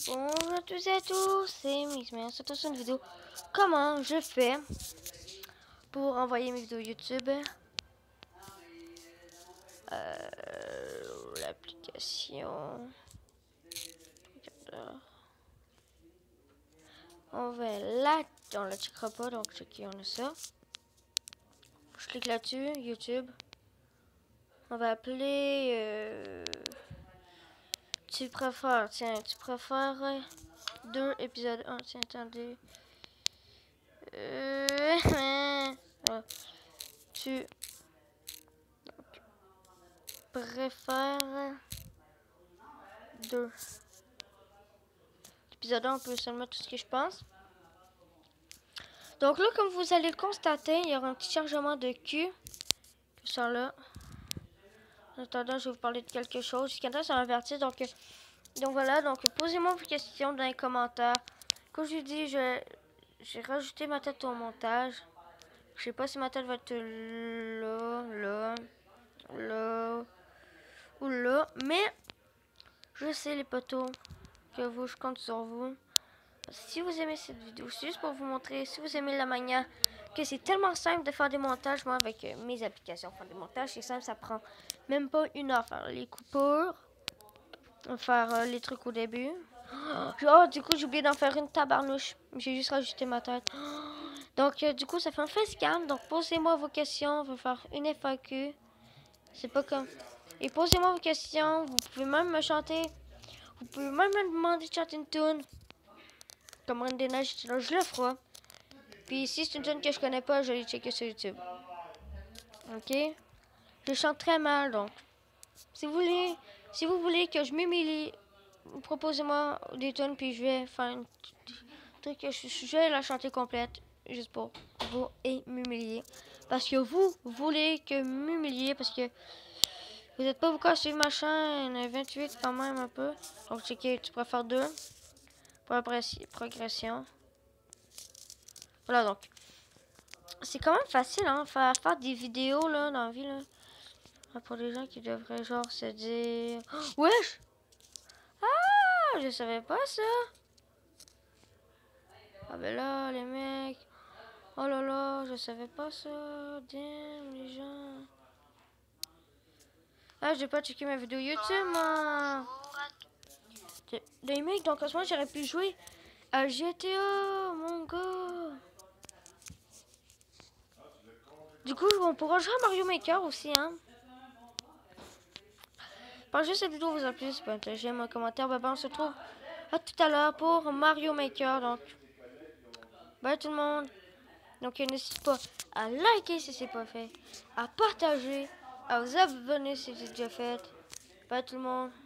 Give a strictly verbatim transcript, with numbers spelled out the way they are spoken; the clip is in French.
Bonjour à tous et à tous, c'est Mixman. C'est une vidéo comment je fais pour envoyer mes vidéos YouTube. Euh, L'application. On va là, on la checkera pas, donc checker, on a ça. Je clique là-dessus, YouTube. On va appeler. Euh, tu préfères, tiens, tu préfères deux épisodes un. Tiens, attendez. Euh, ouais. Tu préfères deux. L'épisode un, on peut seulement tout ce que je pense. Donc là, comme vous allez le constater, il y aura un petit chargement de cul. Que ça là. En attendant, je vais vous parler de quelque chose. Jusqu'à temps, ça m'avertit. Donc, euh, donc voilà. Donc, posez-moi vos questions dans les commentaires. Comme je vous dis, je j'ai rajouté ma tête au montage. Je sais pas si ma tête va être là, là, là ou là. Mais je sais, les potos, que vous, je compte sur vous. Si vous aimez cette vidéo, c'est juste pour vous montrer, si vous aimez la manière que c'est tellement simple de faire des montages, moi avec euh, mes applications, faire des montages, c'est simple, ça prend même pas une heure, faire les coupures, faire euh, les trucs au début. Oh, du coup, j'ai oublié d'en faire une tabarnouche, j'ai juste rajouté ma tête. Donc, euh, du coup, ça fait un facecam, donc posez-moi vos questions, on va faire une F A Q, c'est pas comme... Et posez-moi vos questions, vous pouvez même me chanter, vous pouvez même me demander de chanter une tune. Comme Reine des Neiges, je le ferai. Puis si c'est une tune que je connais pas, je vais aller checker sur YouTube. Ok? Je chante très mal, donc. Si vous voulez, si vous voulez que je m'humilie, proposez-moi des tunes, puis je vais faire un truc que je, je vais la chanter complète, juste pour vous et m'humilier. Parce que vous voulez que m'humilier, parce que vous n'êtes pas beaucoup à suivre ma chaîne, vingt-huit quand même un peu. Donc checker, tu préfères deux pour la progression. Voilà, donc. C'est quand même facile, hein, faire, faire des vidéos, là, dans la vie, là. Pour les gens qui devraient, genre, se dire... Oh, wesh! Ah! Je savais pas ça! Ah ben là, les mecs... Oh là là, je savais pas ça! Damn, les gens... Ah, j'ai pas checké ma vidéo YouTube, moi! Les mecs, donc, en ce moment, j'aurais pu jouer à G T A, mon gars! Du coup, on pourra jouer à Mario Maker aussi, hein. Par juste cette vidéo vous a plu, c'est pas un j'aime un commentaire. Bah, bah, on se retrouve à tout à l'heure pour Mario Maker. Donc, bye tout le monde. Donc, n'hésitez pas à liker si c'est pas fait, à partager, à vous abonner si c'est déjà fait. Bye tout le monde.